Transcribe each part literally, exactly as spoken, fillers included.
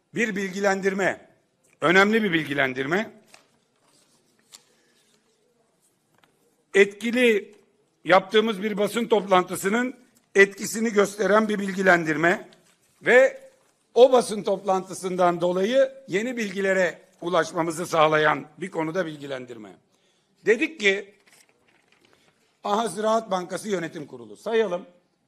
Bir bilgilendirme, önemli bir bilgilendirme. Etkili yaptığımız bir basın toplantısının etkisini gösteren bir bilgilendirme ve o basın toplantısından dolayı yeni bilgilere ulaşmamızı sağlayan bir konuda bilgilendirme. Dedik ki, aha Ziraat Bankası Yönetim Kurulu sayalım.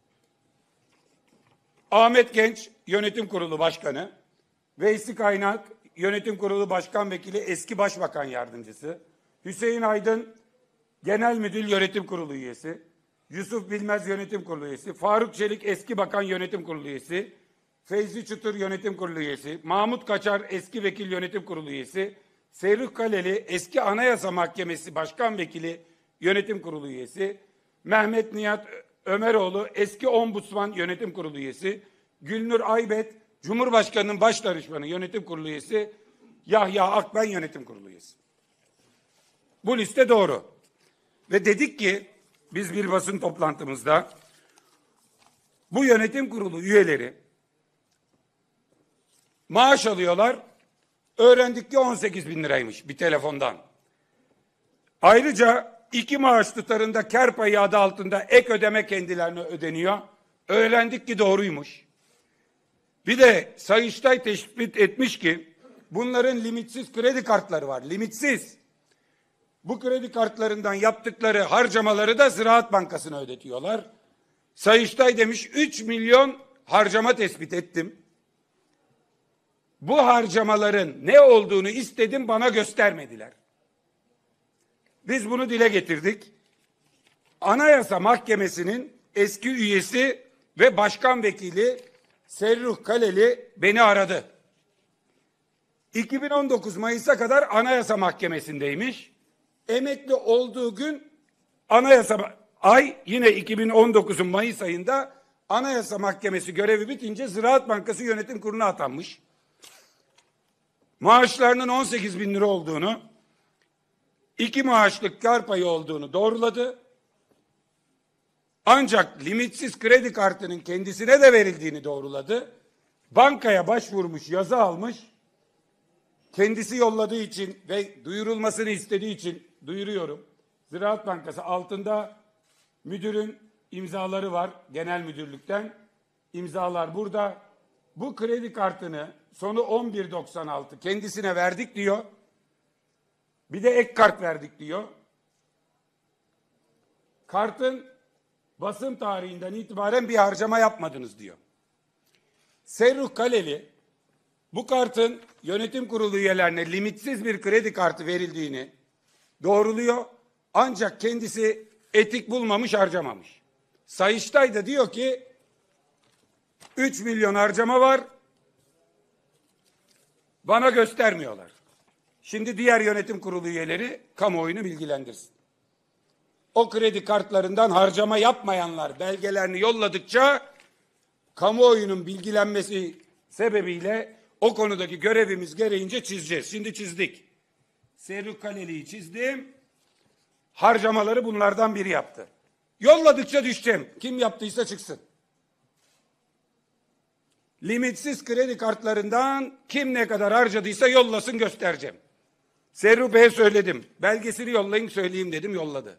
Ahmet Genç Yönetim Kurulu Başkanı, Veysi Kaynak Yönetim Kurulu Başkan Vekili eski Başbakan Yardımcısı, Hüseyin Aydın Genel Müdür Yönetim Kurulu Üyesi, Yusuf Bilmez Yönetim Kurulu Üyesi, Faruk Çelik eski Bakan Yönetim Kurulu Üyesi, Feyzi Çıtır Yönetim Kurulu Üyesi, Mahmut Kaçar eski Vekil Yönetim Kurulu Üyesi, Serruk Kaleli eski Anayasa Mahkemesi Başkan Vekili Yönetim Kurulu Üyesi, Mehmet Nihat Ömeroğlu eski Ombudsman Yönetim Kurulu Üyesi, Gülnur Aybet Cumhurbaşkanı'nın baş danışmanı Yönetim Kurulu Üyesi, Yahya Akben Yönetim Kurulu Üyesi. Bu liste doğru. Ve dedik ki biz bir basın toplantımızda bu yönetim kurulu üyeleri maaş alıyorlar. Öğrendik ki on sekiz bin liraymış bir telefondan. Ayrıca iki maaş tutarında kar payı adı altında ek ödeme kendilerine ödeniyor. Öğrendik ki doğruymuş. Bir de Sayıştay tespit etmiş ki bunların limitsiz kredi kartları var. Limitsiz. Bu kredi kartlarından yaptıkları harcamaları da Ziraat Bankası'na ödetiyorlar. Sayıştay demiş üç milyon harcama tespit ettim. Bu harcamaların ne olduğunu istedim, bana göstermediler. Biz bunu dile getirdik. Anayasa Mahkemesi'nin eski üyesi ve başkan vekili Serruk Kaleli beni aradı. iki bin on dokuz Mayıs'a kadar Anayasa Mahkemesi'ndeymiş. Emekli olduğu gün Anayasa ay yine iki bin on dokuzun Mayıs ayında Anayasa Mahkemesi görevi bitince Ziraat Bankası Yönetim Kurulu'na atanmış. Maaşlarının on sekiz bin lira olduğunu, iki maaşlık kar payı olduğunu doğruladı. Ancak limitsiz kredi kartının kendisine de verildiğini doğruladı. Bankaya başvurmuş, yazı almış. Kendisi yolladığı için ve duyurulmasını istediği için duyuruyorum. Ziraat Bankası altında müdürün imzaları var genel müdürlükten. İmzalar burada. Bu kredi kartını sonu on bir doksan altı kendisine verdik diyor. Bir de ek kart verdik diyor. Kartın basım tarihinden itibaren bir harcama yapmadınız diyor. Serruk Kaleli bu kartın yönetim kurulu üyelerine limitsiz bir kredi kartı verildiğini doğruluyor. Ancak kendisi etik bulmamış, harcamamış. Sayıştay da diyor ki üç milyon harcama var. Bana göstermiyorlar. Şimdi diğer yönetim kurulu üyeleri kamuoyunu bilgilendirsin. O kredi kartlarından harcama yapmayanlar belgelerini yolladıkça kamuoyunun bilgilenmesi sebebiyle o konudaki görevimiz gereğince çizeceğiz. Şimdi çizdik. Serruk Kaleli'yi çizdim. Harcamaları bunlardan biri yaptı. Yolladıkça düşeceğim. Kim yaptıysa çıksın. Limitsiz kredi kartlarından kim ne kadar harcadıysa yollasın, göstereceğim. Serruk Bey'e söyledim. Belgesini yollayın söyleyeyim dedim, yolladı.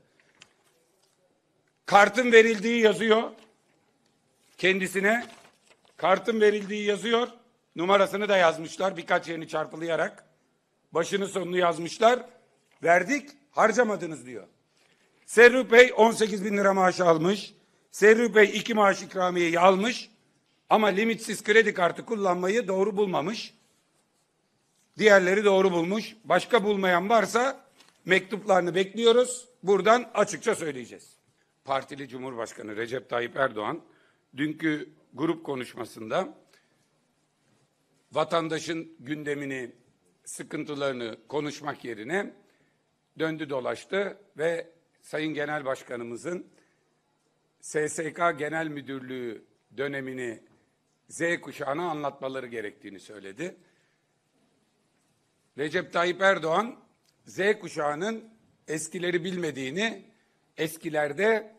Kartın verildiği yazıyor. Kendisine kartın verildiği yazıyor. Numarasını da yazmışlar birkaç yerini çarpılayarak. Başını sonunu yazmışlar. Verdik, harcamadınız diyor. Serruk Bey on sekiz bin lira maaş almış. Serruk Bey iki maaş ikramiyeyi almış. Ama limitsiz kredi kartı kullanmayı doğru bulmamış. Diğerleri doğru bulmuş. Başka bulmayan varsa mektuplarını bekliyoruz. Buradan açıkça söyleyeceğiz. Partili Cumhurbaşkanı Recep Tayyip Erdoğan dünkü grup konuşmasında vatandaşın gündemini, sıkıntılarını konuşmak yerine döndü dolaştı ve Sayın Genel Başkanımızın S S K Genel Müdürlüğü dönemini Z kuşağına anlatmaları gerektiğini söyledi. Recep Tayyip Erdoğan Z kuşağının eskileri bilmediğini, eskilerde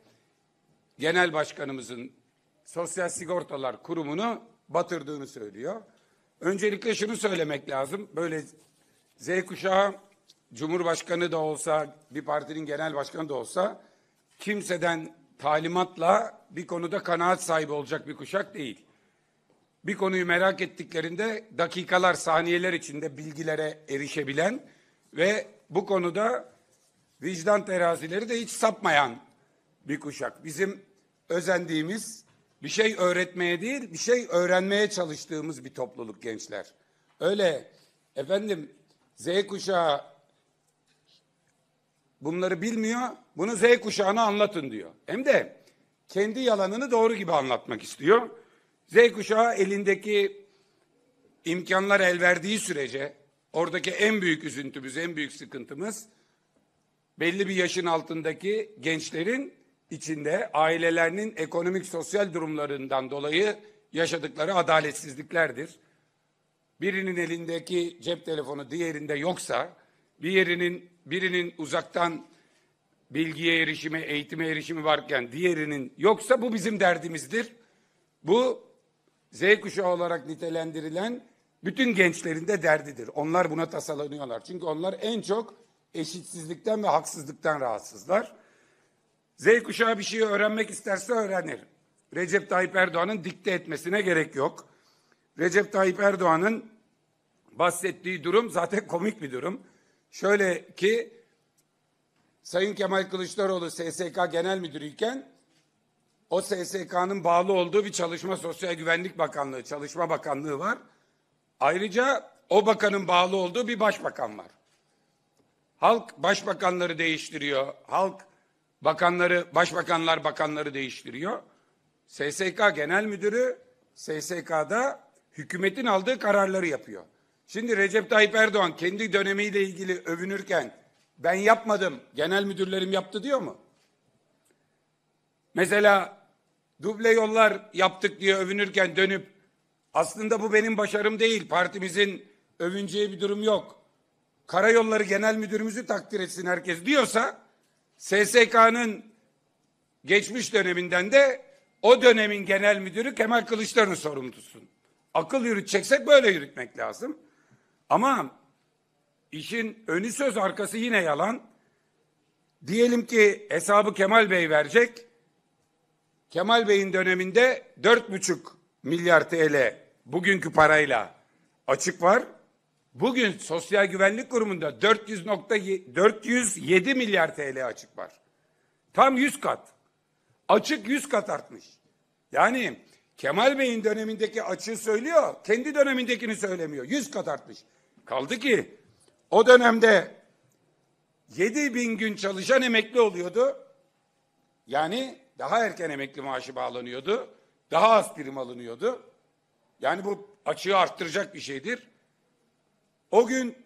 Genel Başkanımızın Sosyal Sigortalar Kurumu'nu batırdığını söylüyor. Öncelikle şunu söylemek lazım. Böyle Z kuşağı Cumhurbaşkanı da olsa, bir partinin genel başkanı da olsa kimseden talimatla bir konuda kanaat sahibi olacak bir kuşak değil. Bir konuyu merak ettiklerinde dakikalar, saniyeler içinde bilgilere erişebilen ve bu konuda vicdan terazileri de hiç sapmayan bir kuşak. Bizim özendiğimiz, bir şey öğretmeye değil, bir şey öğrenmeye çalıştığımız bir topluluk gençler. Öyle efendim Z kuşağı bunları bilmiyor, bunu Z kuşağına anlatın diyor. Hem de kendi yalanını doğru gibi anlatmak istiyor. Z kuşağı elindeki imkanlar el verdiği sürece, oradaki en büyük üzüntümüz, en büyük sıkıntımız, belli bir yaşın altındaki gençlerin içinde ailelerinin ekonomik sosyal durumlarından dolayı yaşadıkları adaletsizliklerdir. Birinin elindeki cep telefonu diğerinde yoksa, bir yerinin birinin uzaktan bilgiye erişimi, eğitime erişimi varken diğerinin yoksa bu bizim derdimizdir. Bu Z kuşağı olarak nitelendirilen bütün gençlerin de derdidir. Onlar buna tasalanıyorlar. Çünkü onlar en çok eşitsizlikten ve haksızlıktan rahatsızlar. Z kuşağı bir şeyi öğrenmek isterse öğrenir. Recep Tayyip Erdoğan'ın dikte etmesine gerek yok. Recep Tayyip Erdoğan'ın bahsettiği durum zaten komik bir durum. Şöyle ki Sayın Kemal Kılıçdaroğlu S S K Genel Müdürüyken o S S K'nın bağlı olduğu bir Çalışma Sosyal Güvenlik Bakanlığı, Çalışma Bakanlığı var. Ayrıca o bakanın bağlı olduğu bir başbakan var. Halk başbakanları değiştiriyor. Halk bakanları, başbakanlar bakanları değiştiriyor. S S K Genel Müdürü S S K'da hükümetin aldığı kararları yapıyor. Şimdi Recep Tayyip Erdoğan kendi dönemiyle ilgili övünürken ben yapmadım, genel müdürlerim yaptı diyor mu? Mesela duble yollar yaptık diye övünürken dönüp aslında bu benim başarım değil, partimizin övüneceği bir durum yok. Karayolları Genel Müdürümüzü takdir etsin herkes diyorsa S S K'nın geçmiş döneminden de o dönemin genel müdürü Kemal Kılıçdaroğlu sorumlu tutsun. Akıl yürüteceksek böyle yürütmek lazım. Ama işin önü söz arkası yine yalan. Diyelim ki hesabı Kemal Bey verecek. Kemal Bey'in döneminde dört buçuk milyar T L bugünkü parayla açık var. Bugün Sosyal Güvenlik Kurumu'nda dört yüz yedi milyar T L açık var. Tam yüz kat. Açık yüz kat artmış. Yani Kemal Bey'in dönemindeki açığı söylüyor, kendi dönemindekini söylemiyor. yüz kat artmış. Kaldı ki o dönemde yedi bin gün çalışan emekli oluyordu. Yani daha erken emekli maaşı bağlanıyordu. Daha az prim alınıyordu. Yani bu açığı arttıracak bir şeydir. O gün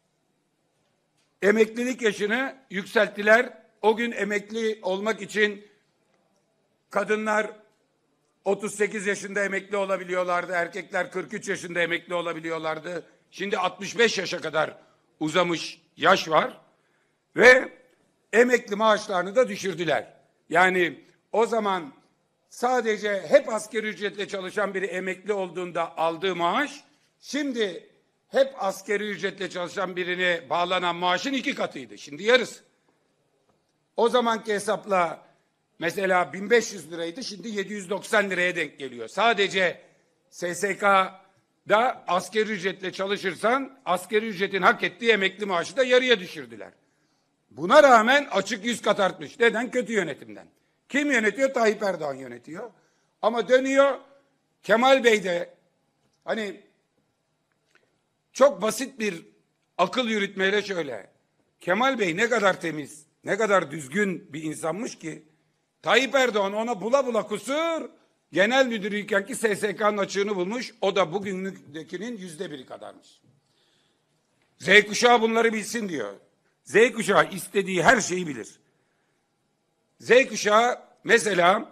emeklilik yaşını yükselttiler. O gün emekli olmak için kadınlar otuz sekiz yaşında emekli olabiliyorlardı. Erkekler kırk üç yaşında emekli olabiliyorlardı. Şimdi altmış beş yaşa kadar uzamış yaş var. Ve emekli maaşlarını da düşürdüler. Yani o zaman sadece hep asgari ücretle çalışan biri emekli olduğunda aldığı maaş, şimdi hep asgari ücretle çalışan birine bağlanan maaşın iki katıydı. Şimdi yarısı. O zamanki hesapla mesela bin beş yüz liraydı, şimdi yedi yüz doksan liraya denk geliyor. Sadece S S K'da asgari ücretle çalışırsan asgari ücretin hak ettiği emekli maaşı da yarıya düşürdüler. Buna rağmen açık yüz kat artmış. Neden? Kötü yönetimden. Kim yönetiyor? Tayyip Erdoğan yönetiyor. Ama dönüyor Kemal Bey de hani çok basit bir akıl yürütmeyle şöyle. Kemal Bey ne kadar temiz, ne kadar düzgün bir insanmış ki Tayyip Erdoğan ona bula bula kusur genel müdürüyken ki S S K'nın açığını bulmuş. O da bugünkinin yüzde biri kadarmış. Z kuşağı bunları bilsin diyor. Z kuşağı istediği her şeyi bilir. Z kuşağı mesela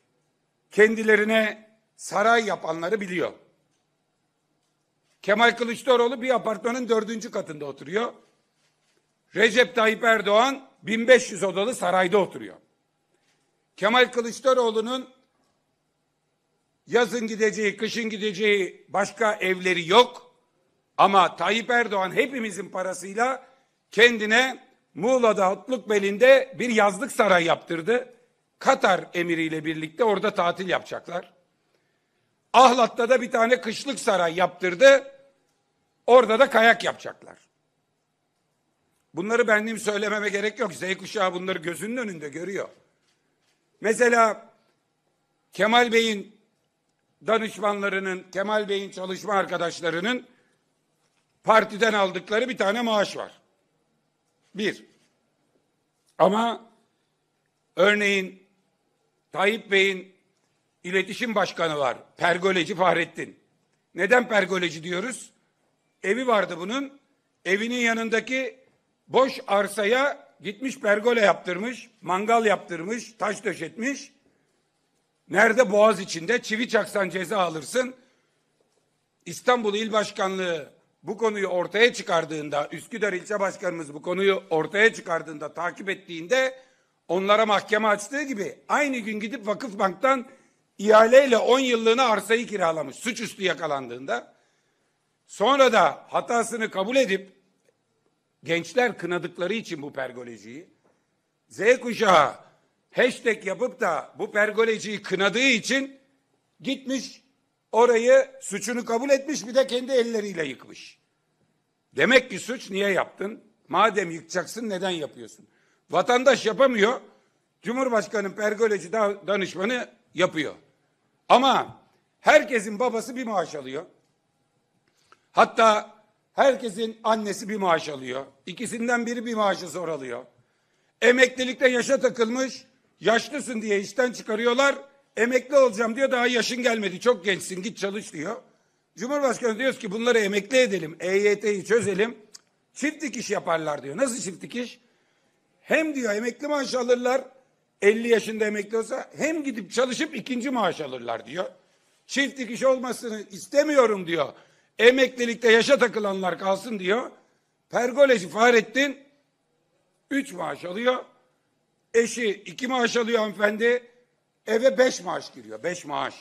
kendilerine saray yapanları biliyor. Kemal Kılıçdaroğlu bir apartmanın dördüncü katında oturuyor. Recep Tayyip Erdoğan bin beş yüz odalı sarayda oturuyor. Kemal Kılıçdaroğlu'nun yazın gideceği, kışın gideceği başka evleri yok. Ama Tayyip Erdoğan hepimizin parasıyla kendine Muğla'da Otlukbeli'nde bir yazlık saray yaptırdı. Katar emiriyle birlikte orada tatil yapacaklar. Ahlat'ta da bir tane kışlık saray yaptırdı. Orada da kayak yapacaklar. Bunları benim söylememe gerek yok. Z kuşağı bunları gözünün önünde görüyor. Mesela Kemal Bey'in danışmanlarının, Kemal Bey'in çalışma arkadaşlarının partiden aldıkları bir tane maaş var. Bir. Ama örneğin Tayyip Bey'in iletişim başkanı var. Pergoleci Fahrettin. Neden pergoleci diyoruz? Evi vardı bunun. Evinin yanındaki boş arsaya gitmiş pergole yaptırmış, mangal yaptırmış, taş döşetmiş. Nerede? Boğaz içinde. Çivi çaksan ceza alırsın. İstanbul İl Başkanlığı bu konuyu ortaya çıkardığında, Üsküdar İlçe Başkanımız bu konuyu ortaya çıkardığında, takip ettiğinde onlara mahkeme açtığı gibi aynı gün gidip Vakıfbank'tan ihaleyle on yıllığına arsayı kiralamış suçüstü yakalandığında. Sonra da hatasını kabul edip gençler kınadıkları için bu pergoleciyi, Z kuşağı hashtag yapıp da bu pergoleciyi kınadığı için gitmiş orayı suçunu kabul etmiş, bir de kendi elleriyle yıkmış. Demek ki suç niye yaptın? Madem yıkacaksın neden yapıyorsun? Vatandaş yapamıyor. Cumhurbaşkanı pergoleci danışmanı yapıyor. Ama herkesin babası bir maaş alıyor. Hatta herkesin annesi bir maaş alıyor. İkisinden biri bir maaşı zor alıyor. Emeklilikte yaşa takılmış, yaşlısın diye işten çıkarıyorlar. Emekli olacağım diyor, daha yaşın gelmedi, çok gençsin, git çalış diyor. Cumhurbaşkanı diyor ki bunları emekli edelim, E Y T'yi çözelim, çift dikiş yaparlar diyor. Nasıl çift dikiş? Hem diyor emekli maaş alırlar, elli yaşında emekli olsa, hem gidip çalışıp ikinci maaş alırlar diyor. Çift dikiş olmasını istemiyorum diyor. Emeklilikte yaşa takılanlar kalsın diyor. Pergoleci Fahrettin üç maaş alıyor. Eşi iki maaş alıyor hanımefendi. Eve beş maaş giriyor. Beş maaş.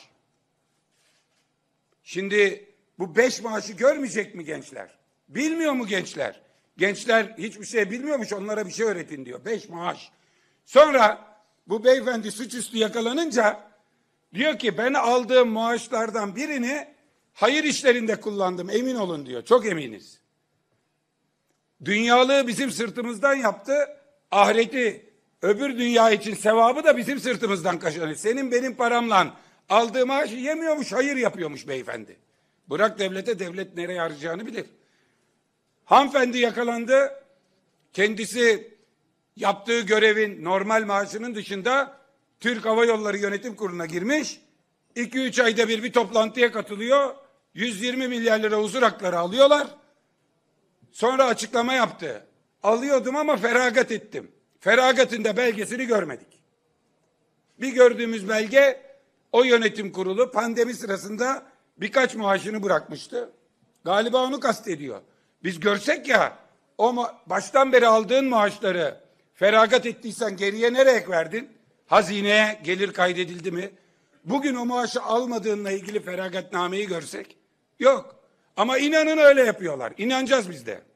Şimdi bu beş maaşı görmeyecek mi gençler? Bilmiyor mu gençler? Gençler hiçbir şey bilmiyormuş, onlara bir şey öğretin diyor. Beş maaş. Sonra bu beyefendi suçüstü yakalanınca diyor ki ben aldığım maaşlardan birini hayır işlerinde kullandım, emin olun diyor. Çok eminiz. Dünyalığı bizim sırtımızdan yaptı. Ahireti, öbür dünya için sevabı da bizim sırtımızdan kazanıyor. Senin benim paramla aldığı maaşı yemiyormuş, hayır yapıyormuş beyefendi. Bırak devlete, devlet nereye harcayacağını bilir. Hanımefendi yakalandı. Kendisi yaptığı görevin normal maaşının dışında Türk Hava Yolları Yönetim Kurulu'na girmiş. iki üç ayda bir bir toplantıya katılıyor. yüz yirmi milyar lira huzur hakları alıyorlar. Sonra açıklama yaptı. Alıyordum ama feragat ettim. Feragatın da belgesini görmedik. Bir gördüğümüz belge, o yönetim kurulu pandemi sırasında birkaç maaşını bırakmıştı. Galiba onu kastediyor. Biz görsek ya, o baştan beri aldığın maaşları feragat ettiysen geriye nereye verdin? Hazineye gelir kaydedildi mi? Bugün o maaşı almadığınla ilgili feragatnameyi görsek yok. Ama inanın öyle yapıyorlar. İnanacağız biz de.